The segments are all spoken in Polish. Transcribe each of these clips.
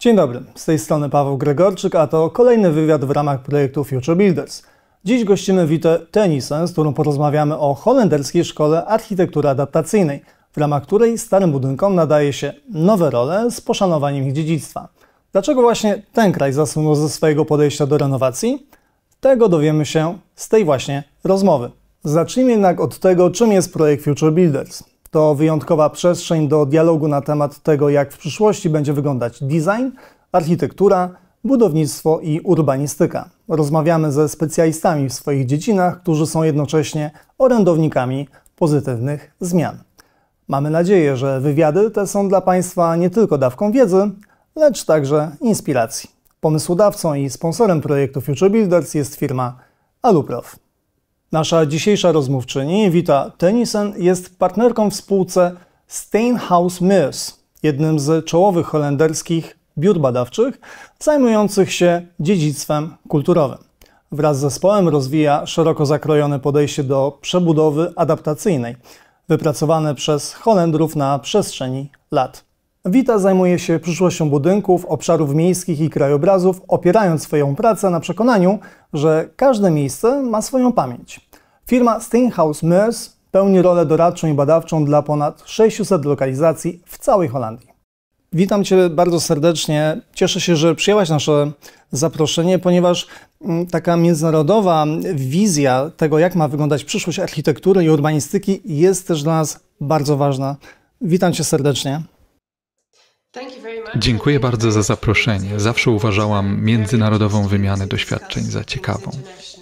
Dzień dobry, z tej strony Paweł Gregorczyk, a to kolejny wywiad w ramach projektu Future Builders. Dziś gościmy Witę Tenissen, z którą porozmawiamy o holenderskiej szkole architektury adaptacyjnej, w ramach której starym budynkom nadaje się nowe role z poszanowaniem ich dziedzictwa. Dlaczego właśnie ten kraj zasłynął ze swojego podejścia do renowacji? Tego dowiemy się z tej właśnie rozmowy. Zacznijmy jednak od tego, czym jest projekt Future Builders. To wyjątkowa przestrzeń do dialogu na temat tego, jak w przyszłości będzie wyglądać design, architektura, budownictwo i urbanistyka. Rozmawiamy ze specjalistami w swoich dziedzinach, którzy są jednocześnie orędownikami pozytywnych zmian. Mamy nadzieję, że wywiady te są dla Państwa nie tylko dawką wiedzy, lecz także inspiracji. Pomysłodawcą i sponsorem projektu Future Builders jest firma Aluprof. Nasza dzisiejsza rozmówczyni, Wita Tenissen, jest partnerką w spółce Steenhuis Meurs, jednym z czołowych holenderskich biur badawczych zajmujących się dziedzictwem kulturowym. Wraz z zespołem rozwija szeroko zakrojone podejście do przebudowy adaptacyjnej, wypracowane przez Holendrów na przestrzeni lat. Wita zajmuje się przyszłością budynków, obszarów miejskich i krajobrazów, opierając swoją pracę na przekonaniu, że każde miejsce ma swoją pamięć. Firma Steenhuis Meurs pełni rolę doradczą i badawczą dla ponad 600 lokalizacji w całej Holandii. Witam Cię bardzo serdecznie. Cieszę się, że przyjęłaś nasze zaproszenie, ponieważ taka międzynarodowa wizja tego, jak ma wyglądać przyszłość architektury i urbanistyki, jest też dla nas bardzo ważna. Witam Cię serdecznie. Dziękuję bardzo za zaproszenie. Zawsze uważałam międzynarodową wymianę doświadczeń za ciekawą.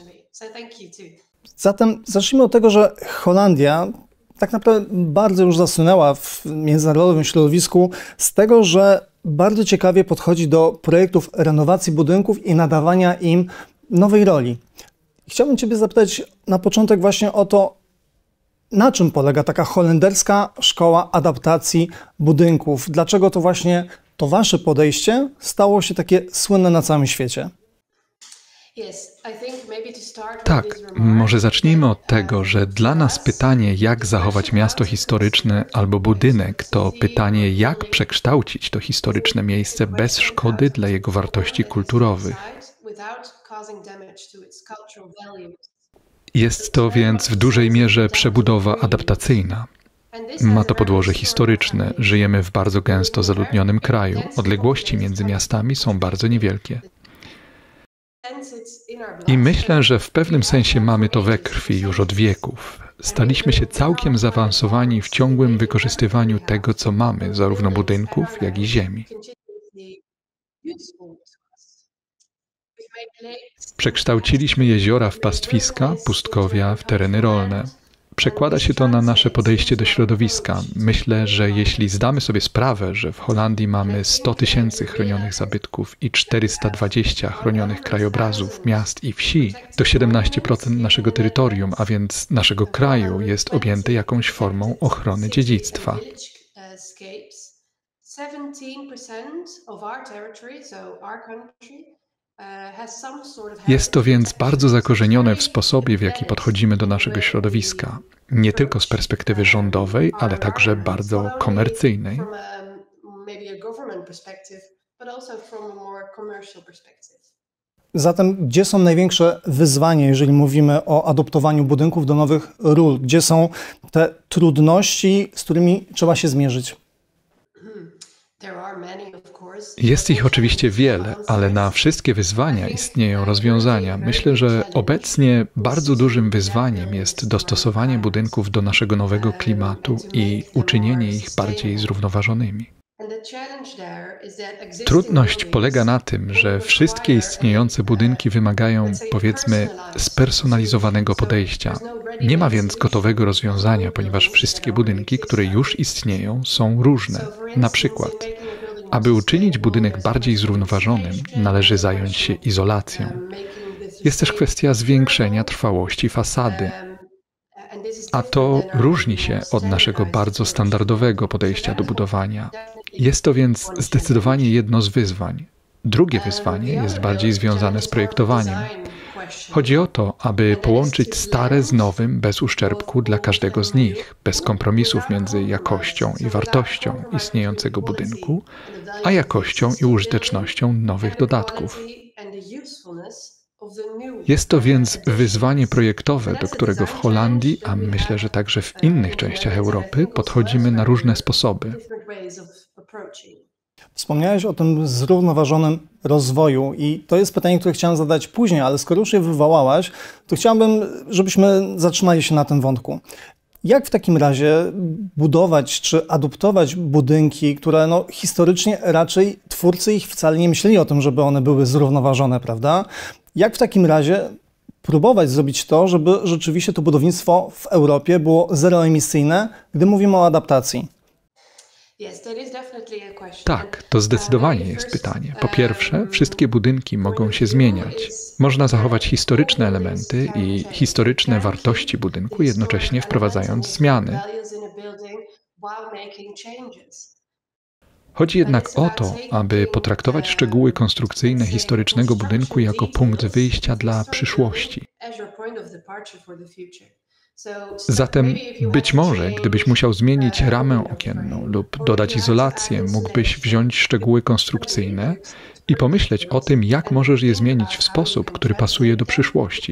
Zatem zacznijmy od tego, że Holandia tak naprawdę bardzo już zasunęła w międzynarodowym środowisku z tego, że bardzo ciekawie podchodzi do projektów renowacji budynków i nadawania im nowej roli. Chciałbym Ciebie zapytać na początek właśnie o to, na czym polega taka holenderska szkoła adaptacji budynków? Dlaczego to właśnie to Wasze podejście stało się takie słynne na całym świecie? Tak, może zacznijmy od tego, że dla nas pytanie, jak zachować miasto historyczne albo budynek, to pytanie, jak przekształcić to historyczne miejsce bez szkody dla jego wartości kulturowych. Jest to więc w dużej mierze przebudowa adaptacyjna. Ma to podłoże historyczne. Żyjemy w bardzo gęsto zaludnionym kraju. Odległości między miastami są bardzo niewielkie. I myślę, że w pewnym sensie mamy to we krwi już od wieków. Staliśmy się całkiem zaawansowani w ciągłym wykorzystywaniu tego, co mamy, zarówno budynków, jak i ziemi. Przekształciliśmy jeziora w pastwiska, pustkowia w tereny rolne. Przekłada się to na nasze podejście do środowiska. Myślę, że jeśli zdamy sobie sprawę, że w Holandii mamy 100 000 chronionych zabytków i 420 chronionych krajobrazów, miast i wsi, to 17% naszego terytorium, a więc naszego kraju, jest objęte jakąś formą ochrony dziedzictwa. Jest to więc bardzo zakorzenione w sposobie, w jaki podchodzimy do naszego środowiska. Nie tylko z perspektywy rządowej, ale także bardzo komercyjnej. Zatem gdzie są największe wyzwania, jeżeli mówimy o adoptowaniu budynków do nowych ról? Gdzie są te trudności, z którymi trzeba się zmierzyć? Jest ich oczywiście wiele, ale na wszystkie wyzwania istnieją rozwiązania. Myślę, że obecnie bardzo dużym wyzwaniem jest dostosowanie budynków do naszego nowego klimatu i uczynienie ich bardziej zrównoważonymi. Trudność polega na tym, że wszystkie istniejące budynki wymagają, powiedzmy, spersonalizowanego podejścia. Nie ma więc gotowego rozwiązania, ponieważ wszystkie budynki, które już istnieją, są różne. Na przykład, aby uczynić budynek bardziej zrównoważonym, należy zająć się izolacją. Jest też kwestia zwiększenia trwałości fasady. A to różni się od naszego bardzo standardowego podejścia do budowania. Jest to więc zdecydowanie jedno z wyzwań. Drugie wyzwanie jest bardziej związane z projektowaniem. Chodzi o to, aby połączyć stare z nowym bez uszczerbku dla każdego z nich, bez kompromisów między jakością i wartością istniejącego budynku, a jakością i użytecznością nowych dodatków. Jest to więc wyzwanie projektowe, do którego w Holandii, a myślę, że także w innych częściach Europy, podchodzimy na różne sposoby. Wspomniałeś o tym zrównoważonym rozwoju i to jest pytanie, które chciałem zadać później, ale skoro już je wywołałaś, to chciałbym, żebyśmy zatrzymali się na tym wątku. Jak w takim razie budować czy adoptować budynki, które historycznie raczej twórcy ich wcale nie myśleli o tym, żeby one były zrównoważone, prawda? Jak w takim razie próbować zrobić to, żeby rzeczywiście to budownictwo w Europie było zeroemisyjne, gdy mówimy o adaptacji? Tak, to zdecydowanie jest pytanie. Po pierwsze, wszystkie budynki mogą się zmieniać. Można zachować historyczne elementy i historyczne wartości budynku, jednocześnie wprowadzając zmiany. Chodzi jednak o to, aby potraktować szczegóły konstrukcyjne historycznego budynku jako punkt wyjścia dla przyszłości. Zatem być może, gdybyś musiał zmienić ramę okienną lub dodać izolację, mógłbyś wziąć szczegóły konstrukcyjne i pomyśleć o tym, jak możesz je zmienić w sposób, który pasuje do przyszłości.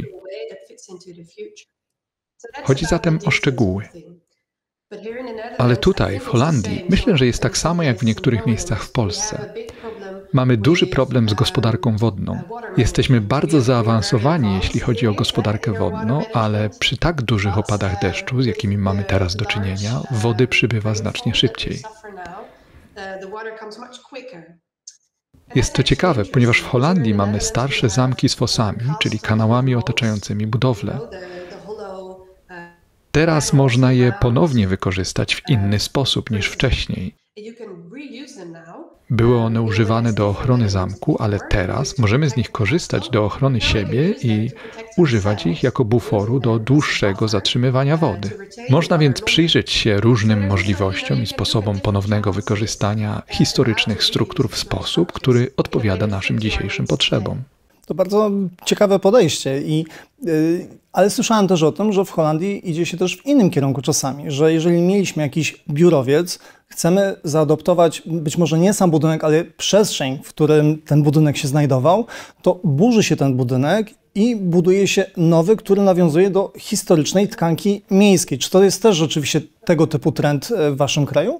Chodzi zatem o szczegóły. Ale tutaj, w Holandii, myślę, że jest tak samo jak w niektórych miejscach w Polsce. Mamy duży problem z gospodarką wodną. Jesteśmy bardzo zaawansowani, jeśli chodzi o gospodarkę wodną, ale przy tak dużych opadach deszczu, z jakimi mamy teraz do czynienia, wody przybywa znacznie szybciej. Jest to ciekawe, ponieważ w Holandii mamy starsze zamki z fosami, czyli kanałami otaczającymi budowlę. Teraz można je ponownie wykorzystać w inny sposób niż wcześniej. Były one używane do ochrony zamku, ale teraz możemy z nich korzystać do ochrony siebie i używać ich jako buforu do dłuższego zatrzymywania wody. Można więc przyjrzeć się różnym możliwościom i sposobom ponownego wykorzystania historycznych struktur w sposób, który odpowiada naszym dzisiejszym potrzebom. To bardzo ciekawe podejście, ale słyszałem też o tym, że w Holandii idzie się też w innym kierunku czasami, że jeżeli mieliśmy jakiś biurowiec, chcemy zaadoptować być może nie sam budynek, ale przestrzeń, w którym ten budynek się znajdował, to burzy się ten budynek i buduje się nowy, który nawiązuje do historycznej tkanki miejskiej. Czy to jest też rzeczywiście tego typu trend w waszym kraju?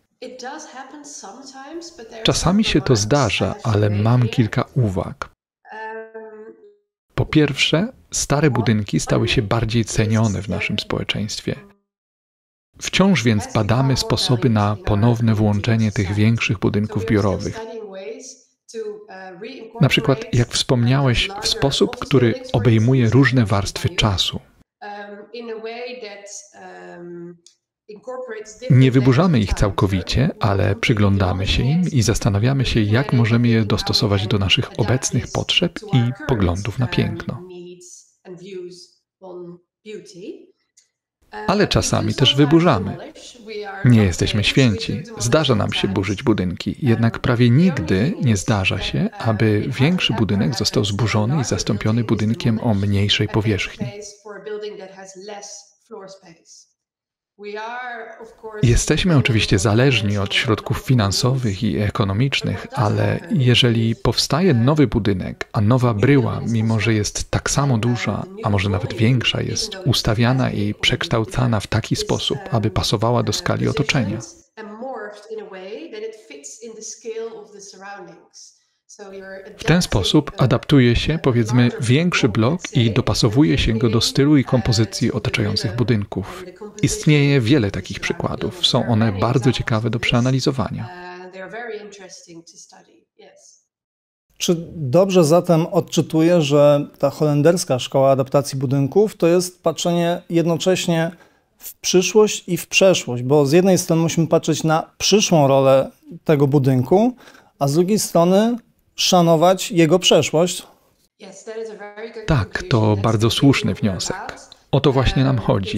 Czasami się to zdarza, ale mam kilka uwag. Po pierwsze, stare budynki stały się bardziej cenione w naszym społeczeństwie. Wciąż więc badamy sposoby na ponowne włączenie tych większych budynków biurowych. Na przykład, jak wspomniałeś, w sposób, który obejmuje różne warstwy czasu. Nie wyburzamy ich całkowicie, ale przyglądamy się im i zastanawiamy się, jak możemy je dostosować do naszych obecnych potrzeb i poglądów na piękno. Ale czasami też wyburzamy. Nie jesteśmy święci. Zdarza nam się burzyć budynki, jednak prawie nigdy nie zdarza się, aby większy budynek został zburzony i zastąpiony budynkiem o mniejszej powierzchni. Jesteśmy oczywiście zależni od środków finansowych i ekonomicznych, ale jeżeli powstaje nowy budynek, a nowa bryła, mimo że jest tak samo duża, a może nawet większa, jest ustawiana i przekształcana w taki sposób, aby pasowała do skali otoczenia. W ten sposób adaptuje się, powiedzmy, większy blok i dopasowuje się go do stylu i kompozycji otaczających budynków. Istnieje wiele takich przykładów. Są one bardzo ciekawe do przeanalizowania. Czy dobrze zatem odczytuję, że ta holenderska szkoła adaptacji budynków to jest patrzenie jednocześnie w przyszłość i w przeszłość, bo z jednej strony musimy patrzeć na przyszłą rolę tego budynku, a z drugiej strony szanować jego przeszłość? Tak, to bardzo słuszny wniosek. O to właśnie nam chodzi.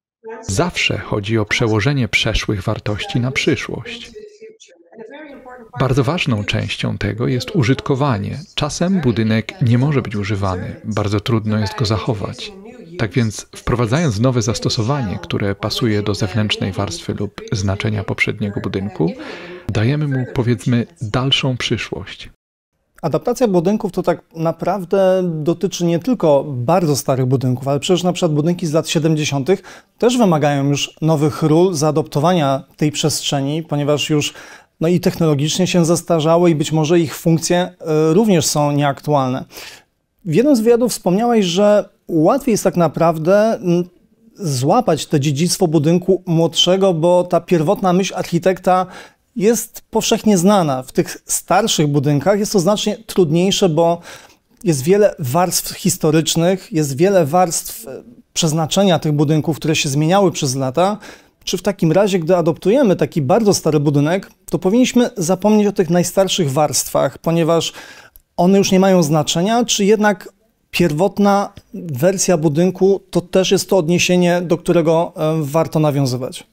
Zawsze chodzi o przełożenie przeszłych wartości na przyszłość. Bardzo ważną częścią tego jest użytkowanie. Czasem budynek nie może być używany, bardzo trudno jest go zachować. Tak więc wprowadzając nowe zastosowanie, które pasuje do zewnętrznej warstwy lub znaczenia poprzedniego budynku, dajemy mu, powiedzmy, dalszą przyszłość. Adaptacja budynków to tak naprawdę dotyczy nie tylko bardzo starych budynków, ale przecież na przykład budynki z lat 70. też wymagają już nowych ról zaadoptowania tej przestrzeni, ponieważ już i technologicznie się zestarzały i być może ich funkcje również są nieaktualne. W jednym z wywiadów wspomniałeś, że łatwiej jest tak naprawdę złapać to dziedzictwo budynku młodszego, bo ta pierwotna myśl architekta jest powszechnie znana. W tych starszych budynkach jest to znacznie trudniejsze, bo jest wiele warstw historycznych, jest wiele warstw przeznaczenia tych budynków, które się zmieniały przez lata. Czy w takim razie, gdy adoptujemy taki bardzo stary budynek, to powinniśmy zapomnieć o tych najstarszych warstwach, ponieważ one już nie mają znaczenia, czy jednak pierwotna wersja budynku to też jest to odniesienie, do którego warto nawiązywać?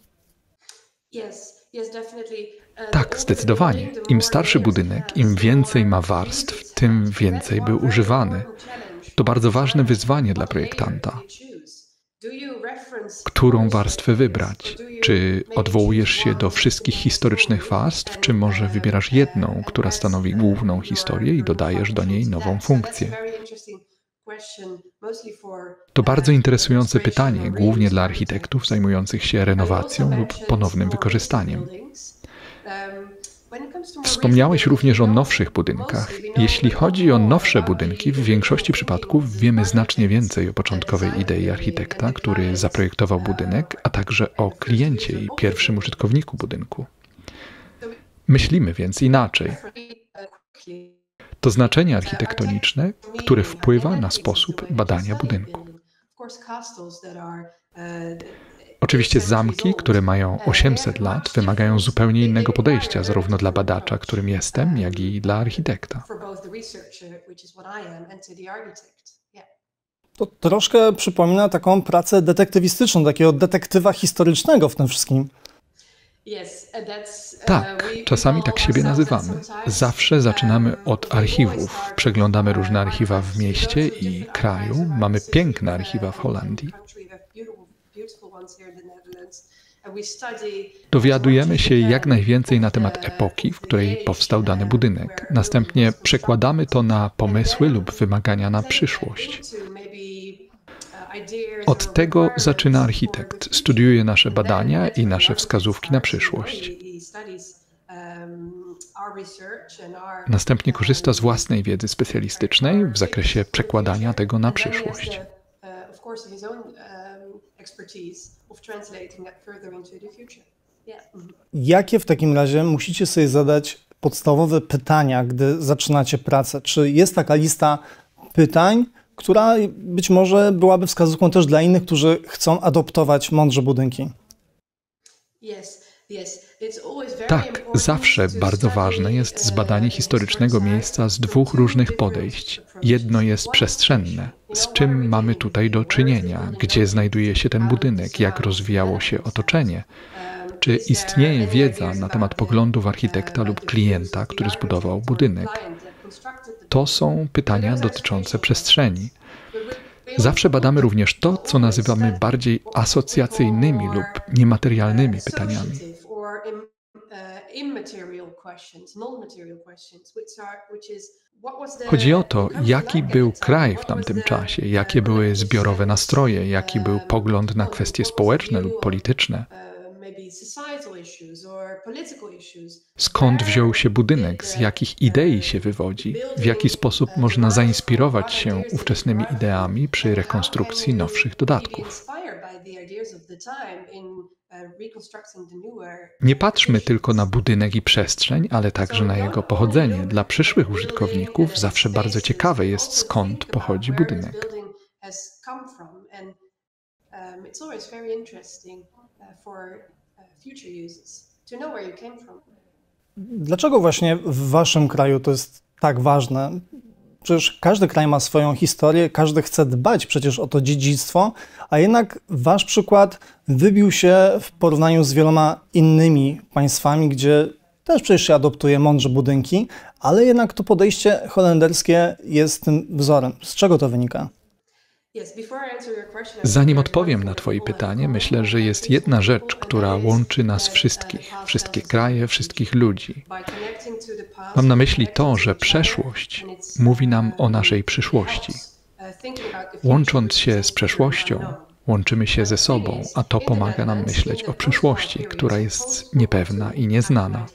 Tak, zdecydowanie. Im starszy budynek, im więcej ma warstw, tym więcej był używany. To bardzo ważne wyzwanie dla projektanta. Którą warstwę wybrać? Czy odwołujesz się do wszystkich historycznych warstw, czy może wybierasz jedną, która stanowi główną historię i dodajesz do niej nową funkcję? To bardzo interesujące pytanie, głównie dla architektów zajmujących się renowacją lub ponownym wykorzystaniem. Wspomniałeś również o nowszych budynkach. Jeśli chodzi o nowsze budynki, w większości przypadków wiemy znacznie więcej o początkowej idei architekta, który zaprojektował budynek, a także o kliencie i pierwszym użytkowniku budynku. Myślimy więc inaczej. To znaczenie architektoniczne, które wpływa na sposób badania budynku. Oczywiście zamki, które mają 800 lat, wymagają zupełnie innego podejścia, zarówno dla badacza, którym jestem, jak i dla architekta. To troszkę przypomina taką pracę detektywistyczną, takiego detektywa historycznego w tym wszystkim. Tak, czasami tak siebie nazywamy. Zawsze zaczynamy od archiwów. Przeglądamy różne archiwa w mieście i kraju. Mamy piękne archiwa w Holandii. Dowiadujemy się jak najwięcej na temat epoki, w której powstał dany budynek. Następnie przekładamy to na pomysły lub wymagania na przyszłość. Od tego zaczyna architekt. Studiuje nasze badania i nasze wskazówki na przyszłość. Następnie korzysta z własnej wiedzy specjalistycznej w zakresie przekładania tego na przyszłość. Jakie w takim razie musicie sobie zadać podstawowe pytania, gdy zaczynacie pracę? Czy jest taka lista pytań, która być może byłaby wskazówką też dla innych, którzy chcą adoptować mądrze budynki? Tak, zawsze bardzo ważne jest zbadanie historycznego miejsca z dwóch różnych podejść. Jedno jest przestrzenne. Z czym mamy tutaj do czynienia? Gdzie znajduje się ten budynek? Jak rozwijało się otoczenie? Czy istnieje wiedza na temat poglądów architekta lub klienta, który zbudował budynek? To są pytania dotyczące przestrzeni. Zawsze badamy również to, co nazywamy bardziej asocjacyjnymi lub niematerialnymi pytaniami. Chodzi o to, jaki był kraj w tamtym czasie, jakie były zbiorowe nastroje, jaki był pogląd na kwestie społeczne lub polityczne. Skąd wziął się budynek, z jakich idei się wywodzi, w jaki sposób można zainspirować się ówczesnymi ideami przy rekonstrukcji nowszych dodatków. Nie patrzmy tylko na budynek i przestrzeń, ale także na jego pochodzenie. Dla przyszłych użytkowników zawsze bardzo ciekawe jest, skąd pochodzi budynek. Dlaczego właśnie w waszym kraju to jest tak ważne? Przecież każdy kraj ma swoją historię, każdy chce dbać przecież o to dziedzictwo, a jednak wasz przykład wybił się w porównaniu z wieloma innymi państwami, gdzie też przecież się adoptuje mądrze budynki, ale jednak to podejście holenderskie jest tym wzorem. Z czego to wynika? Zanim odpowiem na Twoje pytanie, myślę, że jest jedna rzecz, która łączy nas wszystkich, wszystkie kraje, wszystkich ludzi. Mam na myśli to, że przeszłość mówi nam o naszej przyszłości. Łącząc się z przeszłością, łączymy się ze sobą, a to pomaga nam myśleć o przyszłości, która jest niepewna i nieznana.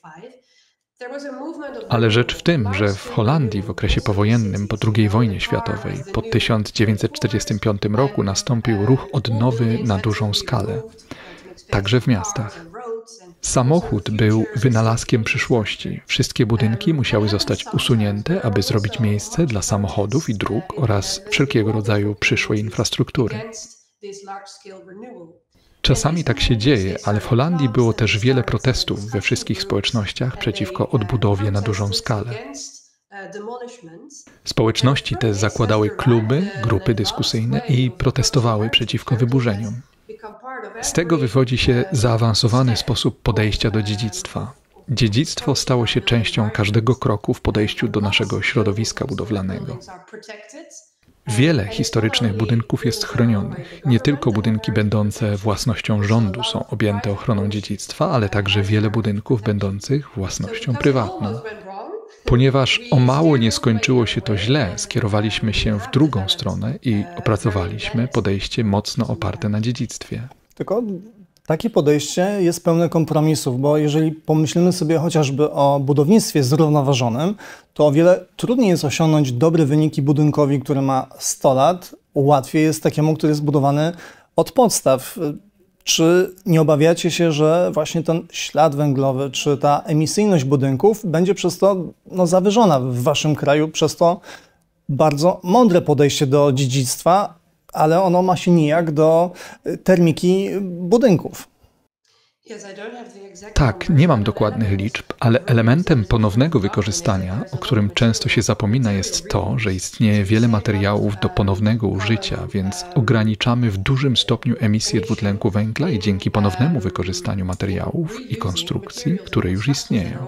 Ale rzecz w tym, że w Holandii w okresie powojennym po II wojnie światowej po 1945 roku nastąpił ruch odnowy na dużą skalę, także w miastach. Samochód był wynalazkiem przyszłości. Wszystkie budynki musiały zostać usunięte, aby zrobić miejsce dla samochodów i dróg oraz wszelkiego rodzaju przyszłej infrastruktury. Czasami tak się dzieje, ale w Holandii było też wiele protestów we wszystkich społecznościach przeciwko odbudowie na dużą skalę. Społeczności te zakładały kluby, grupy dyskusyjne i protestowały przeciwko wyburzeniom. Z tego wywodzi się zaawansowany sposób podejścia do dziedzictwa. Dziedzictwo stało się częścią każdego kroku w podejściu do naszego środowiska budowlanego. Wiele historycznych budynków jest chronionych. Nie tylko budynki będące własnością rządu są objęte ochroną dziedzictwa, ale także wiele budynków będących własnością prywatną. Ponieważ o mało nie skończyło się to źle, skierowaliśmy się w drugą stronę i opracowaliśmy podejście mocno oparte na dziedzictwie. Tylko takie podejście jest pełne kompromisów, bo jeżeli pomyślimy sobie chociażby o budownictwie zrównoważonym, to o wiele trudniej jest osiągnąć dobre wyniki budynkowi, który ma 100 lat. Łatwiej jest takiemu, który jest budowany od podstaw. Czy nie obawiacie się, że właśnie ten ślad węglowy, czy ta emisyjność budynków będzie przez to zawyżona w waszym kraju, przez to bardzo mądre podejście do dziedzictwa, ale ono ma się nijak do termiki budynków? Tak, nie mam dokładnych liczb, ale elementem ponownego wykorzystania, o którym często się zapomina, jest to, że istnieje wiele materiałów do ponownego użycia, więc ograniczamy w dużym stopniu emisję dwutlenku węgla i dzięki ponownemu wykorzystaniu materiałów i konstrukcji, które już istnieją.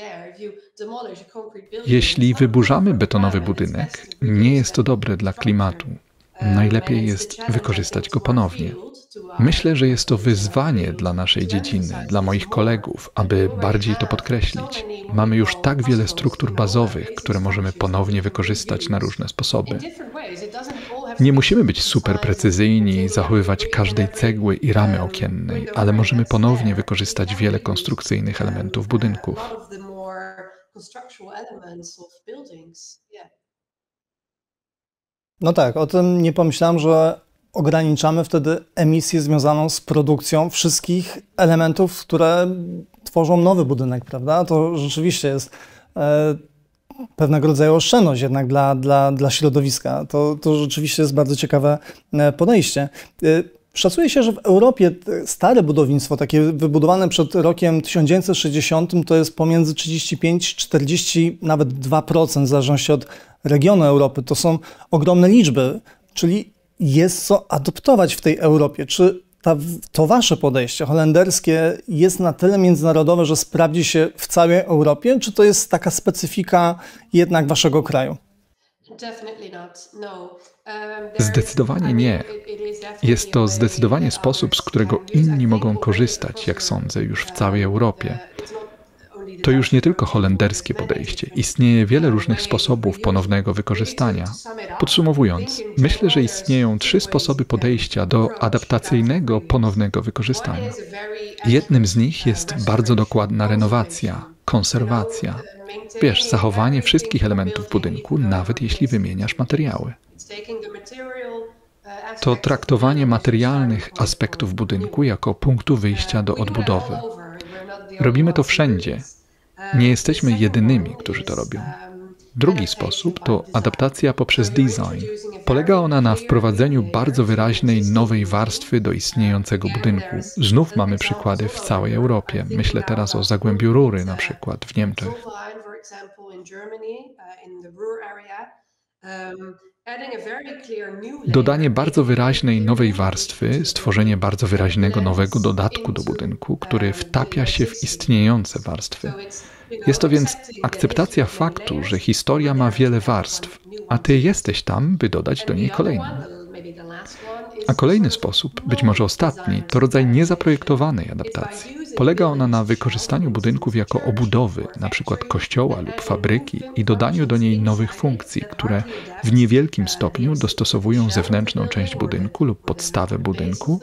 Jeśli wyburzamy betonowy budynek, nie jest to dobre dla klimatu. Najlepiej jest wykorzystać go ponownie. Myślę, że jest to wyzwanie dla naszej dziedziny, dla moich kolegów, aby bardziej to podkreślić. Mamy już tak wiele struktur bazowych, które możemy ponownie wykorzystać na różne sposoby. Nie musimy być super precyzyjni i zachowywać każdej cegły i ramy okiennej, ale możemy ponownie wykorzystać wiele konstrukcyjnych elementów budynków. No tak, o tym nie pomyślałem, że ograniczamy wtedy emisję związaną z produkcją wszystkich elementów, które tworzą nowy budynek, prawda? To rzeczywiście jest pewnego rodzaju oszczędność jednak dla środowiska. To rzeczywiście jest bardzo ciekawe podejście. Szacuje się, że w Europie stare budownictwo, takie wybudowane przed rokiem 1960, to jest pomiędzy 35-40, nawet 2%, w zależności od regionu Europy. To są ogromne liczby, czyli jest co adoptować w tej Europie. Czy to wasze podejście holenderskie jest na tyle międzynarodowe, że sprawdzi się w całej Europie, czy to jest taka specyfika jednak waszego kraju? Zdecydowanie nie. Jest to zdecydowanie sposób, z którego inni mogą korzystać, jak sądzę, już w całej Europie. To już nie tylko holenderskie podejście. Istnieje wiele różnych sposobów ponownego wykorzystania. Podsumowując, myślę, że istnieją 3 sposoby podejścia do adaptacyjnego ponownego wykorzystania. Jednym z nich jest bardzo dokładna renowacja, konserwacja. Wiesz, zachowanie wszystkich elementów budynku, nawet jeśli wymieniasz materiały. To traktowanie materialnych aspektów budynku jako punktu wyjścia do odbudowy. Robimy to wszędzie. Nie jesteśmy jedynymi, którzy to robią. Drugi sposób to adaptacja poprzez design. Polega ona na wprowadzeniu bardzo wyraźnej nowej warstwy do istniejącego budynku. Znów mamy przykłady w całej Europie. Myślę teraz o Zagłębiu Rury, na przykład w Niemczech. Dodanie bardzo wyraźnej nowej warstwy, stworzenie bardzo wyraźnego nowego dodatku do budynku, który wtapia się w istniejące warstwy. Jest to więc akceptacja faktu, że historia ma wiele warstw, a ty jesteś tam, by dodać do niej kolejną. A kolejny sposób, być może ostatni, to rodzaj niezaprojektowanej adaptacji. Polega ona na wykorzystaniu budynków jako obudowy, np. kościoła lub fabryki i dodaniu do niej nowych funkcji, które w niewielkim stopniu dostosowują zewnętrzną część budynku lub podstawę budynku,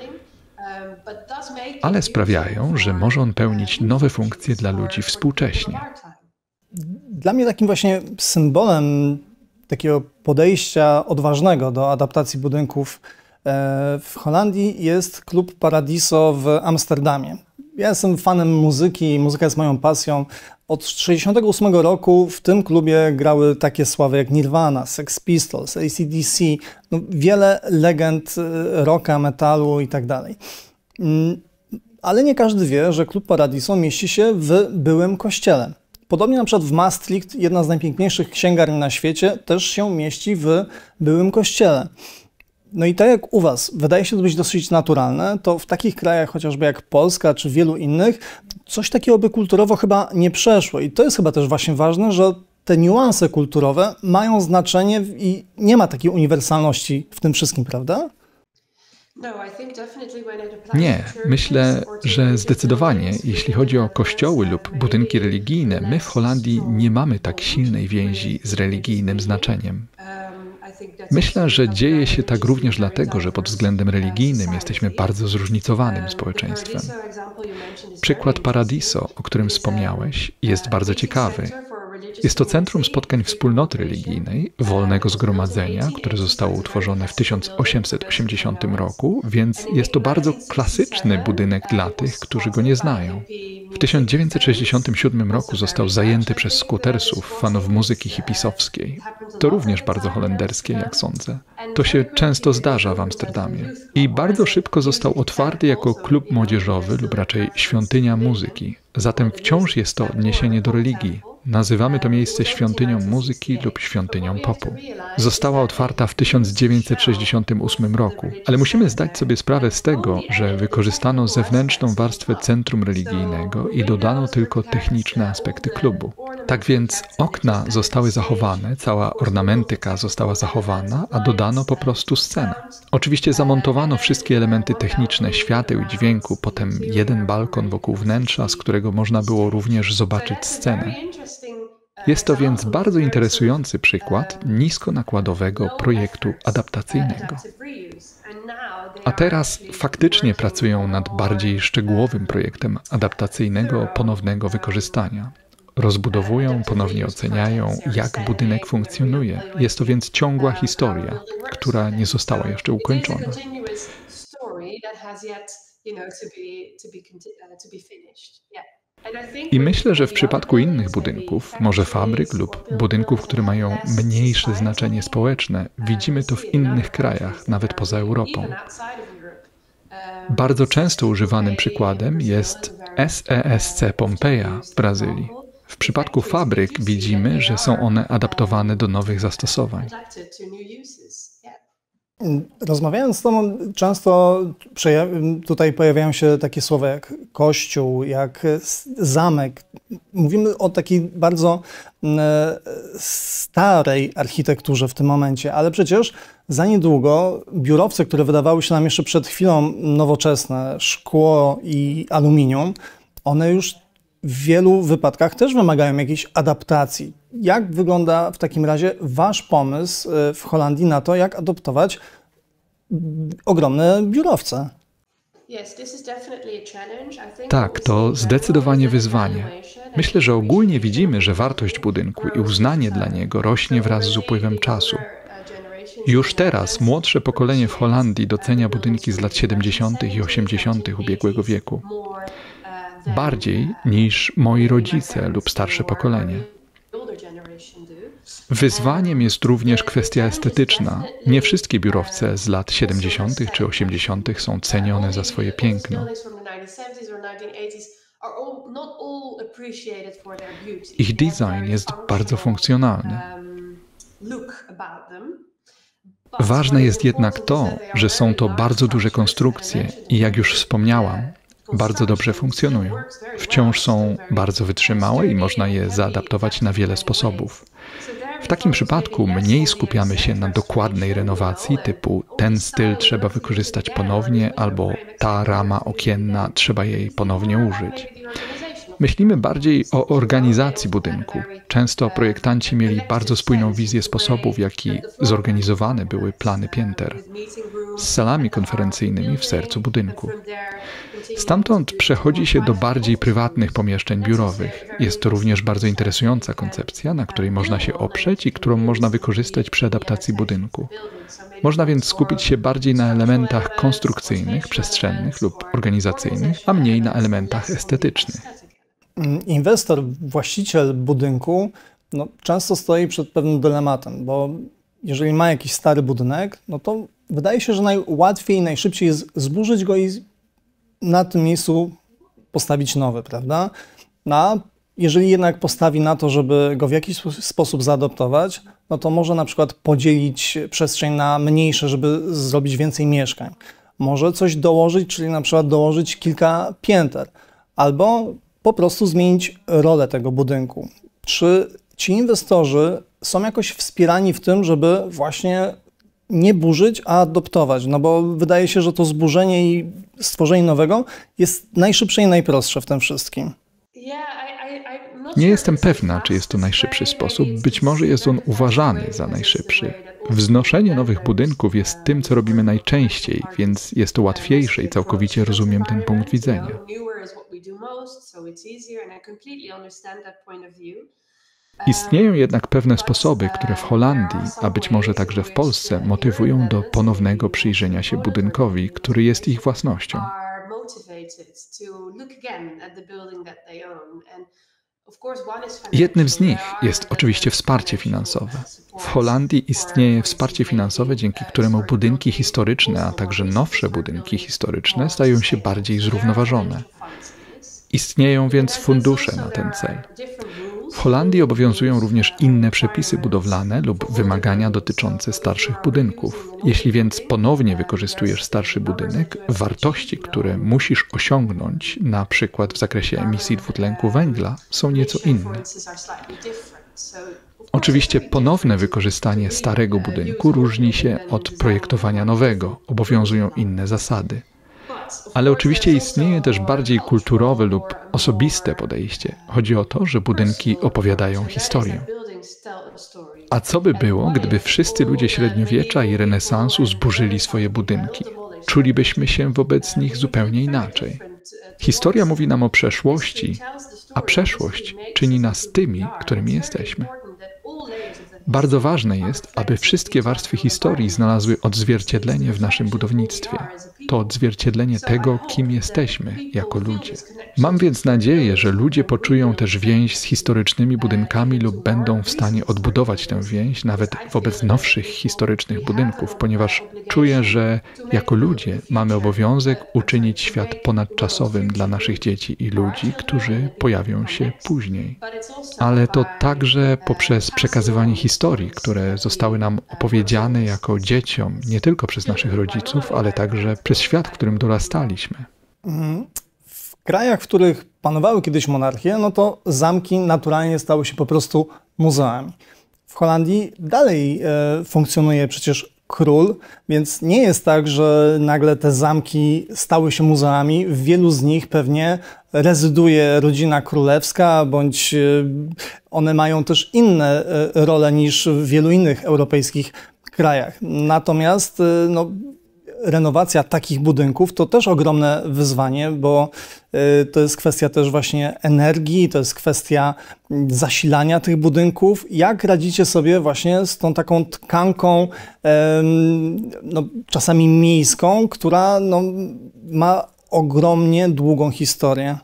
ale sprawiają, że może on pełnić nowe funkcje dla ludzi współcześnie. Dla mnie takim właśnie symbolem takiego podejścia odważnego do adaptacji budynków w Holandii jest klub Paradiso w Amsterdamie. Ja jestem fanem muzyki, muzyka jest moją pasją. Od 1968 roku w tym klubie grały takie sławy jak Nirvana, Sex Pistols, AC/DC, no wiele legend rocka, metalu i tak dalej. Ale nie każdy wie, że klub Paradiso mieści się w byłym kościele. Podobnie na przykład w Maastricht, jedna z najpiękniejszych księgarni na świecie, też się mieści w byłym kościele. No i tak jak u was wydaje się to być dosyć naturalne, to w takich krajach chociażby jak Polska czy wielu innych, coś takiego by kulturowo chyba nie przeszło. I to jest chyba też właśnie ważne, że te niuanse kulturowe mają znaczenie i nie ma takiej uniwersalności w tym wszystkim, prawda? Nie, myślę, że zdecydowanie, jeśli chodzi o kościoły lub budynki religijne, my w Holandii nie mamy tak silnej więzi z religijnym znaczeniem. Myślę, że dzieje się tak również dlatego, że pod względem religijnym jesteśmy bardzo zróżnicowanym społeczeństwem. Przykład Paradiso, o którym wspomniałeś, jest bardzo ciekawy. Jest to centrum spotkań wspólnoty religijnej, wolnego zgromadzenia, które zostało utworzone w 1880 roku, więc jest to bardzo klasyczny budynek dla tych, którzy go nie znają. W 1967 roku został zajęty przez skutersów, fanów muzyki hipisowskiej. To również bardzo holenderskie, jak sądzę. To się często zdarza w Amsterdamie. I bardzo szybko został otwarty jako klub młodzieżowy lub raczej świątynia muzyki. Zatem wciąż jest to odniesienie do religii. Nazywamy to miejsce świątynią muzyki lub świątynią popu. Została otwarta w 1968 roku, ale musimy zdać sobie sprawę z tego, że wykorzystano zewnętrzną warstwę centrum religijnego i dodano tylko techniczne aspekty klubu. Tak więc okna zostały zachowane, cała ornamentyka została zachowana, a dodano po prostu scenę. Oczywiście zamontowano wszystkie elementy techniczne, świateł i dźwięku, potem jeden balkon wokół wnętrza, z którego można było również zobaczyć scenę. Jest to więc bardzo interesujący przykład niskonakładowego projektu adaptacyjnego. A teraz faktycznie pracują nad bardziej szczegółowym projektem adaptacyjnego ponownego wykorzystania. Rozbudowują, ponownie oceniają, jak budynek funkcjonuje. Jest to więc ciągła historia, która nie została jeszcze ukończona. I myślę, że w przypadku innych budynków, może fabryk lub budynków, które mają mniejsze znaczenie społeczne, widzimy to w innych krajach, nawet poza Europą. Bardzo często używanym przykładem jest SESC Pompeja w Brazylii. W przypadku fabryk widzimy, że są one adaptowane do nowych zastosowań. Rozmawiając z Tobą, często tutaj pojawiają się takie słowa jak kościół, jak zamek. Mówimy o takiej bardzo starej architekturze w tym momencie, ale przecież za niedługo biurowce, które wydawały się nam jeszcze przed chwilą nowoczesne, szkło i aluminium, one już w wielu wypadkach też wymagają jakiejś adaptacji. Jak wygląda w takim razie Wasz pomysł w Holandii na to, jak adoptować ogromne biurowce? Tak, to zdecydowanie wyzwanie. Myślę, że ogólnie widzimy, że wartość budynku i uznanie dla niego rośnie wraz z upływem czasu. Już teraz młodsze pokolenie w Holandii docenia budynki z lat 70. i 80. ubiegłego wieku. Bardziej niż moi rodzice lub starsze pokolenie. Wyzwaniem jest również kwestia estetyczna. Nie wszystkie biurowce z lat 70. czy 80. są cenione za swoje piękno. Ich design jest bardzo funkcjonalny. Ważne jest jednak to, że są to bardzo duże konstrukcje i jak już wspomniałam, bardzo dobrze funkcjonują. Wciąż są bardzo wytrzymałe i można je zaadaptować na wiele sposobów. W takim przypadku mniej skupiamy się na dokładnej renowacji typu ten styl trzeba wykorzystać ponownie albo ta rama okienna trzeba jej ponownie użyć. Myślimy bardziej o organizacji budynku. Często projektanci mieli bardzo spójną wizję sposobu, w jaki zorganizowane były plany pięter, z salami konferencyjnymi w sercu budynku. Stamtąd przechodzi się do bardziej prywatnych pomieszczeń biurowych. Jest to również bardzo interesująca koncepcja, na której można się oprzeć i którą można wykorzystać przy adaptacji budynku. Można więc skupić się bardziej na elementach konstrukcyjnych, przestrzennych lub organizacyjnych, a mniej na elementach estetycznych. Inwestor, właściciel budynku często stoi przed pewnym dylematem, bo jeżeli ma jakiś stary budynek, to wydaje się, że najłatwiej, najszybciej jest zburzyć go i na tym miejscu postawić nowy, prawda? A jeżeli jednak postawi na to, żeby go w jakiś sposób zaadoptować, to może na przykład podzielić przestrzeń na mniejsze, żeby zrobić więcej mieszkań. Może coś dołożyć, czyli na przykład dołożyć kilka pięter, albo po prostu zmienić rolę tego budynku. Czy ci inwestorzy są jakoś wspierani w tym, żeby właśnie nie burzyć, a adoptować? Bo wydaje się, że to zburzenie i stworzenie nowego jest najszybsze i najprostsze w tym wszystkim. Nie jestem pewna, czy jest to najszybszy sposób. Być może jest on uważany za najszybszy. Wznoszenie nowych budynków jest tym, co robimy najczęściej, więc jest to łatwiejsze i całkowicie rozumiem ten punkt widzenia. Istnieją jednak pewne sposoby, które w Holandii, a być może także w Polsce, motywują do ponownego przyjrzenia się budynkowi, który jest ich własnością. Jednym z nich jest oczywiście wsparcie finansowe. W Holandii istnieje wsparcie finansowe, dzięki któremu budynki historyczne, a także nowsze budynki historyczne stają się bardziej zrównoważone. Istnieją więc fundusze na ten cel. W Holandii obowiązują również inne przepisy budowlane lub wymagania dotyczące starszych budynków. Jeśli więc ponownie wykorzystujesz starszy budynek, wartości, które musisz osiągnąć, na przykład w zakresie emisji dwutlenku węgla, są nieco inne. Oczywiście ponowne wykorzystanie starego budynku różni się od projektowania nowego, obowiązują inne zasady. Ale oczywiście istnieje też bardziej kulturowe lub osobiste podejście. Chodzi o to, że budynki opowiadają historię. A co by było, gdyby wszyscy ludzie średniowiecza i renesansu zburzyli swoje budynki? Czulibyśmy się wobec nich zupełnie inaczej. Historia mówi nam o przeszłości, a przeszłość czyni nas tymi, którymi jesteśmy. Bardzo ważne jest, aby wszystkie warstwy historii znalazły odzwierciedlenie w naszym budownictwie. To odzwierciedlenie tego, kim jesteśmy jako ludzie. Mam więc nadzieję, że ludzie poczują też więź z historycznymi budynkami lub będą w stanie odbudować tę więź nawet wobec nowszych historycznych budynków, ponieważ czuję, że jako ludzie mamy obowiązek uczynić świat ponadczasowym dla naszych dzieci i ludzi, którzy pojawią się później. Ale to także poprzez przekazywanie historii, które zostały nam opowiedziane jako dzieciom, nie tylko przez naszych rodziców, ale także przez świat, w którym dorastaliśmy. W krajach, w których panowały kiedyś monarchie, to zamki naturalnie stały się po prostu muzeami. W Holandii dalej funkcjonuje przecież król, więc nie jest tak, że nagle te zamki stały się muzeami. W wielu z nich pewnie rezyduje rodzina królewska, bądź one mają też inne role niż w wielu innych europejskich krajach. Natomiast renowacja takich budynków to też ogromne wyzwanie, bo to jest kwestia też właśnie energii, to jest kwestia zasilania tych budynków. Jak radzicie sobie właśnie z tą taką tkanką czasami miejską, która ma ogromnie długą historię?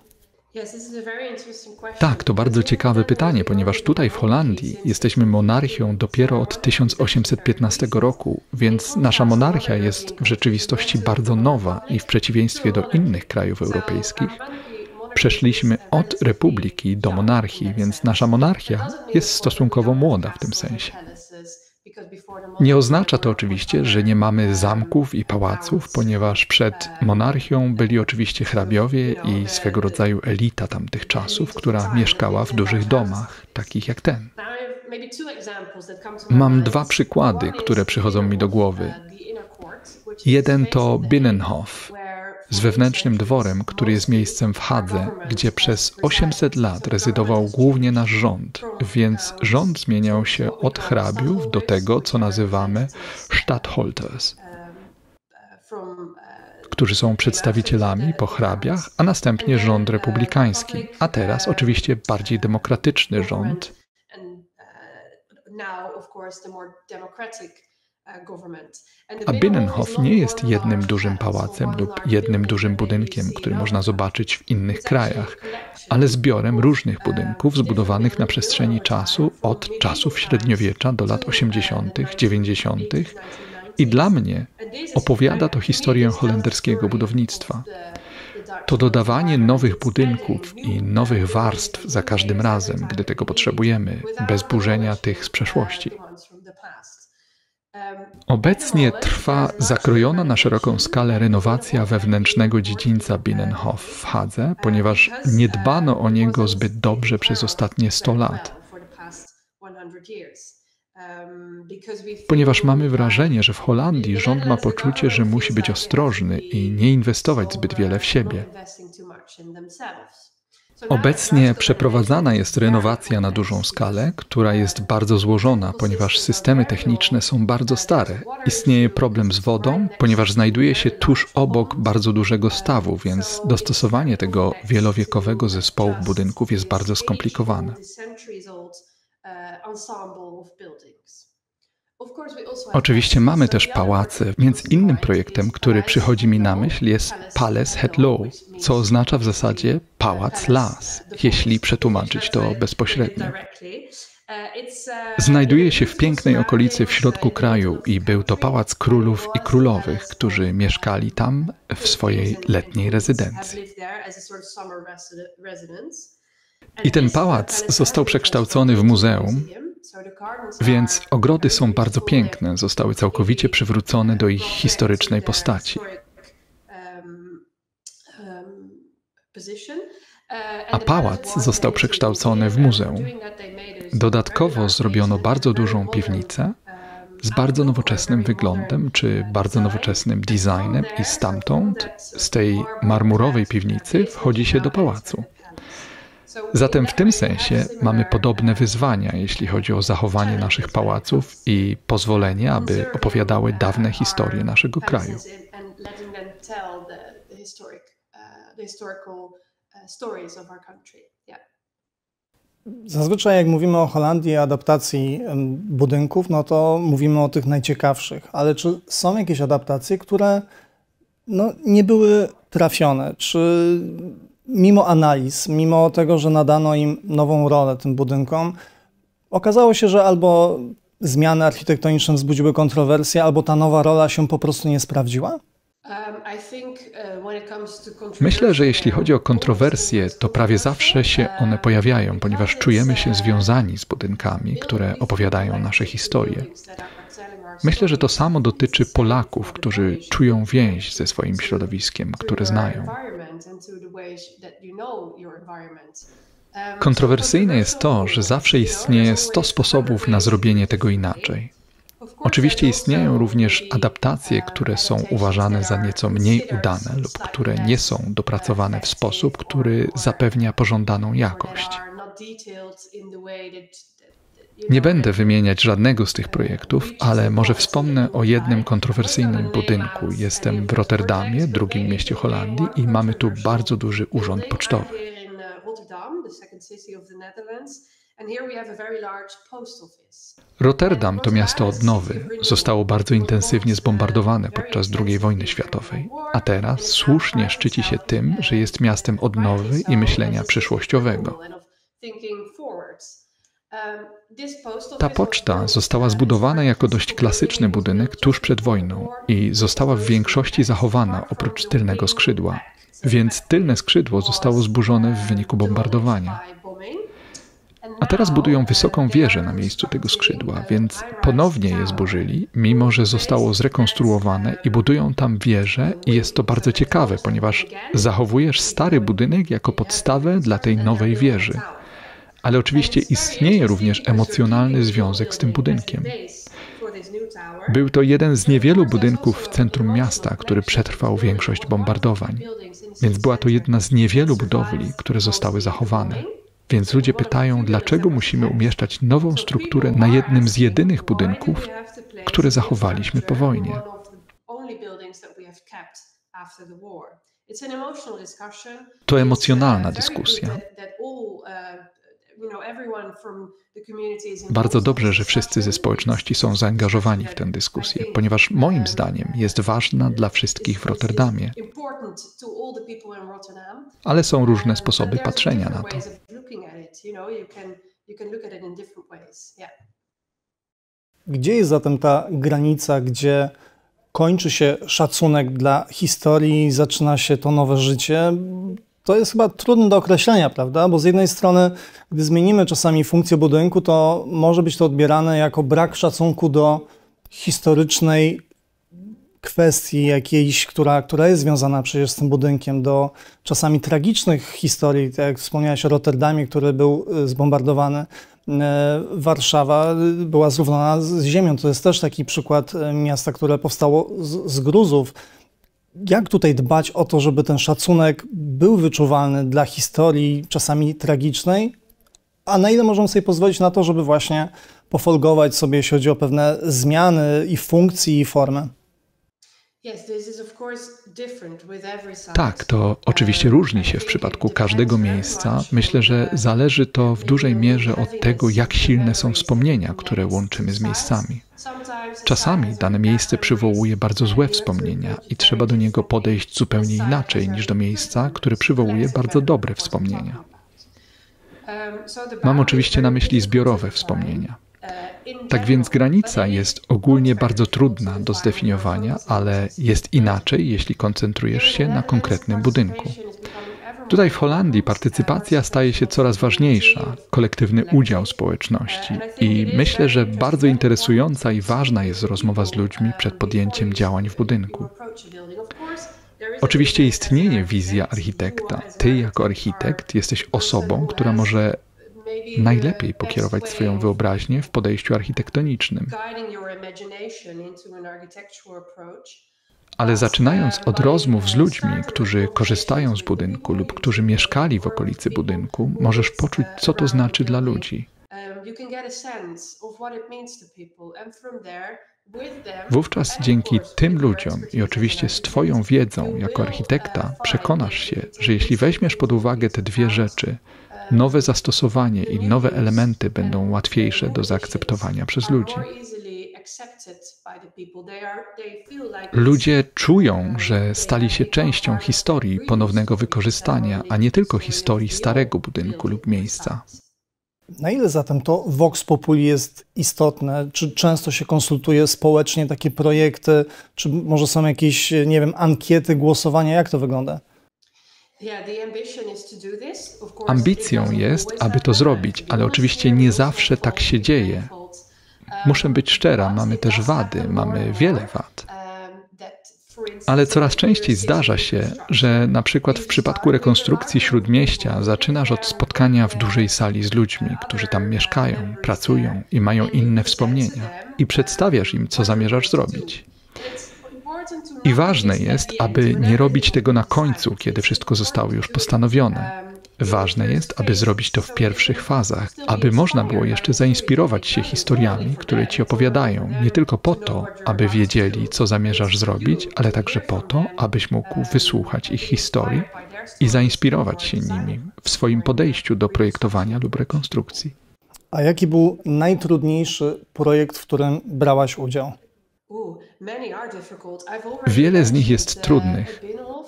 Tak, to bardzo ciekawe pytanie, ponieważ tutaj w Holandii jesteśmy monarchią dopiero od 1815 roku, więc nasza monarchia jest w rzeczywistości bardzo nowa i w przeciwieństwie do innych krajów europejskich przeszliśmy od republiki do monarchii, więc nasza monarchia jest stosunkowo młoda w tym sensie. Nie oznacza to oczywiście, że nie mamy zamków i pałaców, ponieważ przed monarchią byli oczywiście hrabiowie i swego rodzaju elita tamtych czasów, która mieszkała w dużych domach, takich jak ten. Mam dwa przykłady, które przychodzą mi do głowy. Jeden to Binnenhof z wewnętrznym dworem, który jest miejscem w Hadze, gdzie przez 800 lat rezydował głównie nasz rząd, więc rząd zmieniał się od hrabiów do tego, co nazywamy Statthalters, którzy są przedstawicielami po hrabiach, a następnie rząd republikański, a teraz oczywiście bardziej demokratyczny rząd. A Binnenhof nie jest jednym dużym pałacem lub jednym dużym budynkiem, który można zobaczyć w innych krajach, ale zbiorem różnych budynków zbudowanych na przestrzeni czasu od czasów średniowiecza do lat 80., 90. I dla mnie opowiada to historię holenderskiego budownictwa. To dodawanie nowych budynków i nowych warstw za każdym razem, gdy tego potrzebujemy, bez burzenia tych z przeszłości. Obecnie trwa zakrojona na szeroką skalę renowacja wewnętrznego dziedzińca Binnenhof w Hadze, ponieważ nie dbano o niego zbyt dobrze przez ostatnie 100 lat. Ponieważ mamy wrażenie, że w Holandii rząd ma poczucie, że musi być ostrożny i nie inwestować zbyt wiele w siebie. Obecnie przeprowadzana jest renowacja na dużą skalę, która jest bardzo złożona, ponieważ systemy techniczne są bardzo stare. Istnieje problem z wodą, ponieważ znajduje się tuż obok bardzo dużego stawu, więc dostosowanie tego wielowiekowego zespołu budynków jest bardzo skomplikowane. Oczywiście mamy też pałace, więc innym projektem, który przychodzi mi na myśl, jest Paleis het Loo, co oznacza w zasadzie pałac las, jeśli przetłumaczyć to bezpośrednio. Znajduje się w pięknej okolicy w środku kraju i był to pałac królów i królowych, którzy mieszkali tam w swojej letniej rezydencji. I ten pałac został przekształcony w muzeum, więc ogrody są bardzo piękne, zostały całkowicie przywrócone do ich historycznej postaci. A pałac został przekształcony w muzeum. Dodatkowo zrobiono bardzo dużą piwnicę z bardzo nowoczesnym wyglądem, czy bardzo nowoczesnym designem i stamtąd, z tej marmurowej piwnicy, wchodzi się do pałacu. Zatem w tym sensie mamy podobne wyzwania, jeśli chodzi o zachowanie naszych pałaców i pozwolenie, aby opowiadały dawne historie naszego kraju. Zazwyczaj jak mówimy o Holandii i adaptacji budynków, no to mówimy o tych najciekawszych, ale czy są jakieś adaptacje, które nie były trafione? Czy mimo analiz, mimo tego, że nadano im nową rolę tym budynkom, okazało się, że albo zmiany architektoniczne wzbudziły kontrowersje, albo ta nowa rola się po prostu nie sprawdziła? Myślę, że jeśli chodzi o kontrowersje, to prawie zawsze się one pojawiają, ponieważ czujemy się związani z budynkami, które opowiadają nasze historie. Myślę, że to samo dotyczy Polaków, którzy czują więź ze swoim środowiskiem, które znają. Kontrowersyjne jest to, że zawsze istnieje 100 sposobów na zrobienie tego inaczej. Oczywiście istnieją również adaptacje, które są uważane za nieco mniej udane lub które nie są dopracowane w sposób, który zapewnia pożądaną jakość. Nie będę wymieniać żadnego z tych projektów, ale może wspomnę o jednym kontrowersyjnym budynku. Jestem w Rotterdamie, drugim mieście Holandii, i mamy tu bardzo duży urząd pocztowy. Rotterdam to miasto odnowy. Zostało bardzo intensywnie zbombardowane podczas II wojny światowej, a teraz słusznie szczyci się tym, że jest miastem odnowy i myślenia przyszłościowego. Ta poczta została zbudowana jako dość klasyczny budynek tuż przed wojną i została w większości zachowana oprócz tylnego skrzydła, więc tylne skrzydło zostało zburzone w wyniku bombardowania. A teraz budują wysoką wieżę na miejscu tego skrzydła, więc ponownie je zburzyli, mimo że zostało zrekonstruowane i budują tam wieżę i jest to bardzo ciekawe, ponieważ zachowujesz stary budynek jako podstawę dla tej nowej wieży. Ale oczywiście istnieje również emocjonalny związek z tym budynkiem. Był to jeden z niewielu budynków w centrum miasta, który przetrwał większość bombardowań, więc była to jedna z niewielu budowli, które zostały zachowane. Więc ludzie pytają, dlaczego musimy umieszczać nową strukturę na jednym z jedynych budynków, które zachowaliśmy po wojnie. To emocjonalna dyskusja. Bardzo dobrze, że wszyscy ze społeczności są zaangażowani w tę dyskusję, ponieważ moim zdaniem jest ważna dla wszystkich w Rotterdamie. Ale są różne sposoby patrzenia na to. Gdzie jest zatem ta granica, gdzie kończy się szacunek dla historii, zaczyna się to nowe życie? To jest chyba trudne do określenia, prawda? Bo z jednej strony, gdy zmienimy czasami funkcję budynku, to może być to odbierane jako brak szacunku do historycznej kwestii jakiejś, która jest związana przecież z tym budynkiem, do czasami tragicznych historii, tak jak wspomniałeś o Rotterdamie, który był zbombardowany. Warszawa była zrównana z ziemią. To jest też taki przykład miasta, które powstało z gruzów. Jak tutaj dbać o to, żeby ten szacunek był wyczuwalny dla historii czasami tragicznej, a na ile możemy sobie pozwolić na to, żeby właśnie pofolgować sobie, jeśli chodzi o pewne zmiany i funkcji, i formy? Tak, to oczywiście różni się w przypadku każdego miejsca. Myślę, że zależy to w dużej mierze od tego, jak silne są wspomnienia, które łączymy z miejscami. Czasami dane miejsce przywołuje bardzo złe wspomnienia i trzeba do niego podejść zupełnie inaczej niż do miejsca, które przywołuje bardzo dobre wspomnienia. Mam oczywiście na myśli zbiorowe wspomnienia. Tak więc granica jest ogólnie bardzo trudna do zdefiniowania, ale jest inaczej, jeśli koncentrujesz się na konkretnym budynku. Tutaj w Holandii partycypacja staje się coraz ważniejsza, kolektywny udział społeczności i myślę, że bardzo interesująca i ważna jest rozmowa z ludźmi przed podjęciem działań w budynku. Oczywiście istnieje wizja architekta. Ty jako architekt jesteś osobą, która może najlepiej pokierować swoją wyobraźnię w podejściu architektonicznym. Ale zaczynając od rozmów z ludźmi, którzy korzystają z budynku lub którzy mieszkali w okolicy budynku, możesz poczuć, co to znaczy dla ludzi. Wówczas dzięki tym ludziom i oczywiście z Twoją wiedzą jako architekta przekonasz się, że jeśli weźmiesz pod uwagę te dwie rzeczy, nowe zastosowanie i nowe elementy będą łatwiejsze do zaakceptowania przez ludzi. Ludzie czują, że stali się częścią historii ponownego wykorzystania, a nie tylko historii starego budynku lub miejsca. Na ile zatem to Vox Populi jest istotne? Czy często się konsultuje społecznie takie projekty? Czy może są jakieś, nie wiem, ankiety, głosowania? Jak to wygląda? Ambicją jest, aby to zrobić, ale oczywiście nie zawsze tak się dzieje. Muszę być szczera, mamy też wady, mamy wiele wad. Ale coraz częściej zdarza się, że na przykład w przypadku rekonstrukcji Śródmieścia zaczynasz od spotkania w dużej sali z ludźmi, którzy tam mieszkają, pracują i mają inne wspomnienia i przedstawiasz im, co zamierzasz zrobić. I ważne jest, aby nie robić tego na końcu, kiedy wszystko zostało już postanowione. Ważne jest, aby zrobić to w pierwszych fazach, aby można było jeszcze zainspirować się historiami, które ci opowiadają, nie tylko po to, aby wiedzieli, co zamierzasz zrobić, ale także po to, abyś mógł wysłuchać ich historii i zainspirować się nimi w swoim podejściu do projektowania lub rekonstrukcji. A jaki był najtrudniejszy projekt, w którym brałaś udział? Wiele z nich jest trudnych.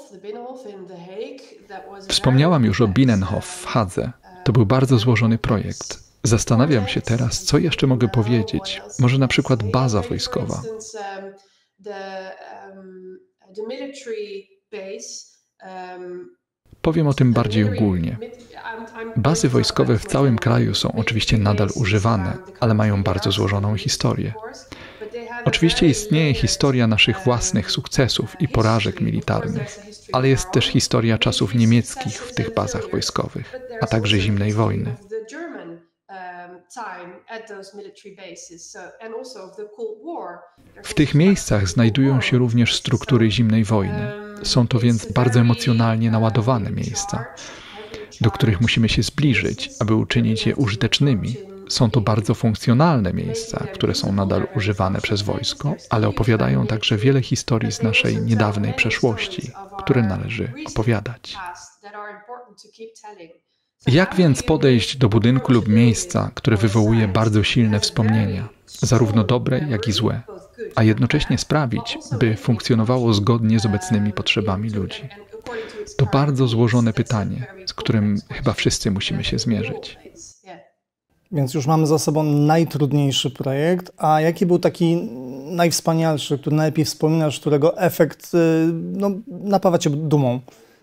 Wspomniałam już o Binnenhof w Hadze. To był bardzo złożony projekt. Zastanawiam się teraz, co jeszcze mogę powiedzieć. Może na przykład baza wojskowa. Powiem o tym bardziej ogólnie. Bazy wojskowe w całym kraju są oczywiście nadal używane, ale mają bardzo złożoną historię. Oczywiście istnieje historia naszych własnych sukcesów i porażek militarnych, ale jest też historia czasów niemieckich w tych bazach wojskowych, a także zimnej wojny. W tych miejscach znajdują się również struktury zimnej wojny. Są to więc bardzo emocjonalnie naładowane miejsca, do których musimy się zbliżyć, aby uczynić je użytecznymi. Są to bardzo funkcjonalne miejsca, które są nadal używane przez wojsko, ale opowiadają także wiele historii z naszej niedawnej przeszłości, które należy opowiadać. Jak więc podejść do budynku lub miejsca, które wywołuje bardzo silne wspomnienia, zarówno dobre, jak i złe, a jednocześnie sprawić, by funkcjonowało zgodnie z obecnymi potrzebami ludzi? To bardzo złożone pytanie, z którym chyba wszyscy musimy się zmierzyć. Więc już mamy za sobą najtrudniejszy projekt, a jaki był taki najwspanialszy, który najlepiej wspominasz, którego efekt napawa cię dumą?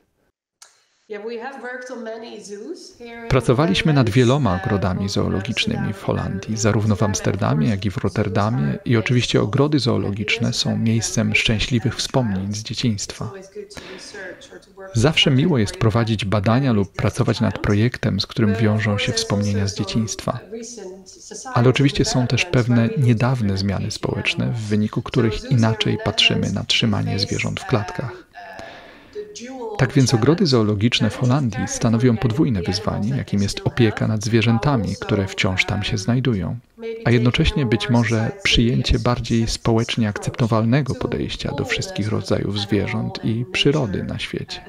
Pracowaliśmy nad wieloma ogrodami zoologicznymi w Holandii, zarówno w Amsterdamie, jak i w Rotterdamie, i oczywiście ogrody zoologiczne są miejscem szczęśliwych wspomnień z dzieciństwa. Zawsze miło jest prowadzić badania lub pracować nad projektem, z którym wiążą się wspomnienia z dzieciństwa. Ale oczywiście są też pewne niedawne zmiany społeczne, w wyniku których inaczej patrzymy na trzymanie zwierząt w klatkach. Tak więc ogrody zoologiczne w Holandii stanowią podwójne wyzwanie, jakim jest opieka nad zwierzętami, które wciąż tam się znajdują, a jednocześnie być może przyjęcie bardziej społecznie akceptowalnego podejścia do wszystkich rodzajów zwierząt i przyrody na świecie.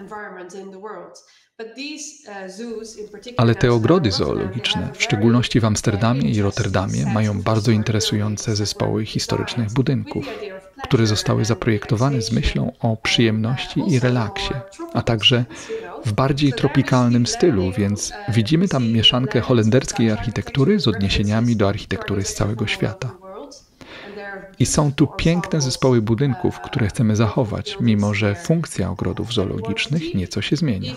Ale te ogrody zoologiczne, w szczególności w Amsterdamie i Rotterdamie, mają bardzo interesujące zespoły historycznych budynków, które zostały zaprojektowane z myślą o przyjemności i relaksie, a także w bardziej tropikalnym stylu, więc widzimy tam mieszankę holenderskiej architektury z odniesieniami do architektury z całego świata. I są tu piękne zespoły budynków, które chcemy zachować, mimo że funkcja ogrodów zoologicznych nieco się zmienia.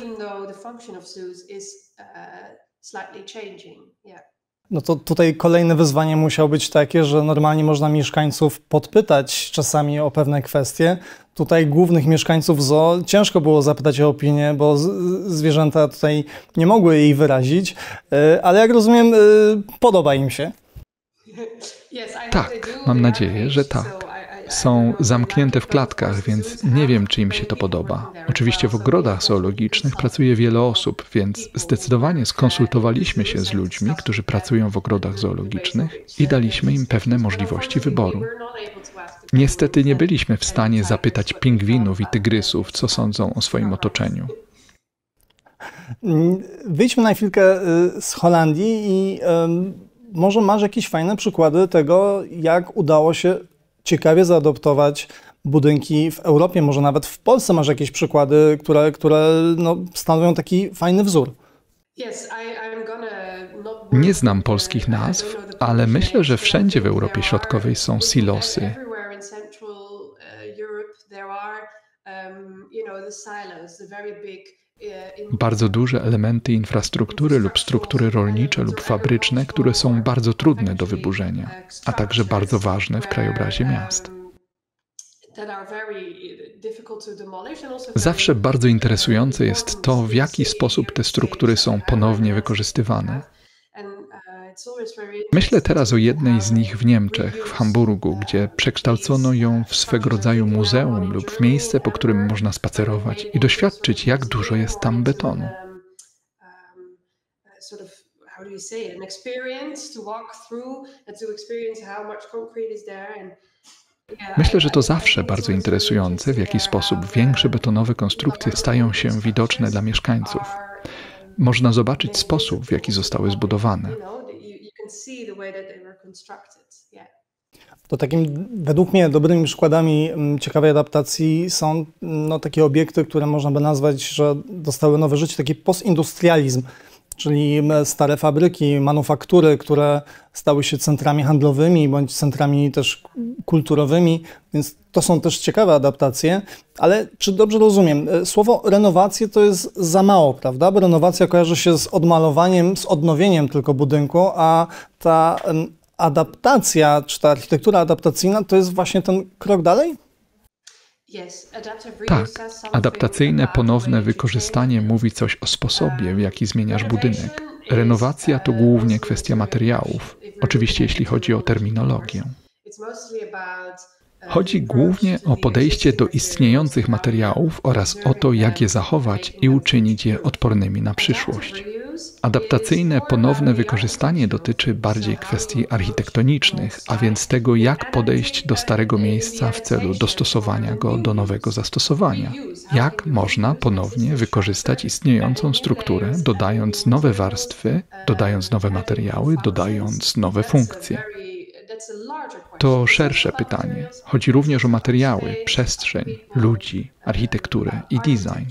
No to tutaj kolejne wyzwanie musiało być takie, że normalnie można mieszkańców podpytać czasami o pewne kwestie. Tutaj głównych mieszkańców zoo ciężko było zapytać o opinię, bo zwierzęta tutaj nie mogły jej wyrazić, ale jak rozumiem, podoba im się. Tak, mam nadzieję, że tak. Są zamknięte w klatkach, więc nie wiem, czy im się to podoba. Oczywiście w ogrodach zoologicznych pracuje wiele osób, więc zdecydowanie skonsultowaliśmy się z ludźmi, którzy pracują w ogrodach zoologicznych i daliśmy im pewne możliwości wyboru. Niestety nie byliśmy w stanie zapytać pingwinów i tygrysów, co sądzą o swoim otoczeniu. Wyjdźmy na chwilkę z Holandii i może masz jakieś fajne przykłady tego, jak udało się ciekawie zaadoptować budynki w Europie, może nawet w Polsce masz jakieś przykłady, które stanowią taki fajny wzór. Nie znam polskich nazw, ale myślę, że wszędzie w Europie Środkowej są silosy. Bardzo duże elementy infrastruktury lub struktury rolnicze lub fabryczne, które są bardzo trudne do wyburzenia, a także bardzo ważne w krajobrazie miast. Zawsze bardzo interesujące jest to, w jaki sposób te struktury są ponownie wykorzystywane. Myślę teraz o jednej z nich w Niemczech, w Hamburgu, gdzie przekształcono ją w swego rodzaju muzeum lub w miejsce, po którym można spacerować i doświadczyć, jak dużo jest tam betonu. Myślę, że to zawsze bardzo interesujące, w jaki sposób większe betonowe konstrukcje stają się widoczne dla mieszkańców. Można zobaczyć sposób, w jaki zostały zbudowane. To takim, według mnie, dobrymi przykładami ciekawej adaptacji są takie obiekty, które można by nazwać, że dostały nowe życie, taki postindustrializm. Czyli stare fabryki, manufaktury, które stały się centrami handlowymi bądź centrami też kulturowymi, więc to są też ciekawe adaptacje, ale czy dobrze rozumiem, słowo renowacje to jest za mało, prawda? Bo renowacja kojarzy się z odmalowaniem, z odnowieniem tylko budynku, a ta adaptacja, czy ta architektura adaptacyjna to jest właśnie ten krok dalej? Tak, adaptacyjne ponowne wykorzystanie mówi coś o sposobie, w jaki zmieniasz budynek. Renowacja to głównie kwestia materiałów, oczywiście jeśli chodzi o terminologię. Chodzi głównie o podejście do istniejących materiałów oraz o to, jak je zachować i uczynić je odpornymi na przyszłość. Adaptacyjne ponowne wykorzystanie dotyczy bardziej kwestii architektonicznych, a więc tego, jak podejść do starego miejsca w celu dostosowania go do nowego zastosowania. Jak można ponownie wykorzystać istniejącą strukturę, dodając nowe warstwy, dodając nowe materiały, dodając nowe funkcje. To szersze pytanie. Chodzi również o materiały, przestrzeń, ludzi, architekturę i design.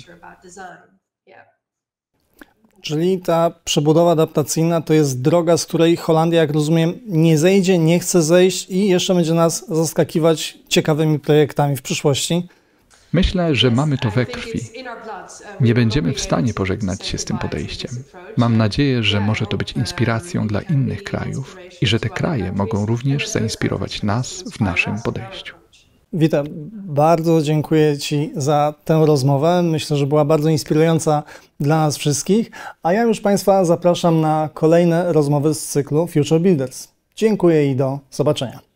Czyli ta przebudowa adaptacyjna to jest droga, z której Holandia, jak rozumiem, nie zejdzie, nie chce zejść i jeszcze będzie nas zaskakiwać ciekawymi projektami w przyszłości. Myślę, że mamy to we krwi. Nie będziemy w stanie pożegnać się z tym podejściem. Mam nadzieję, że może to być inspiracją dla innych krajów i że te kraje mogą również zainspirować nas w naszym podejściu. Witam, bardzo dziękuję Ci za tę rozmowę. Myślę, że była bardzo inspirująca dla nas wszystkich, a ja już Państwa zapraszam na kolejne rozmowy z cyklu Future Builders. Dziękuję i do zobaczenia.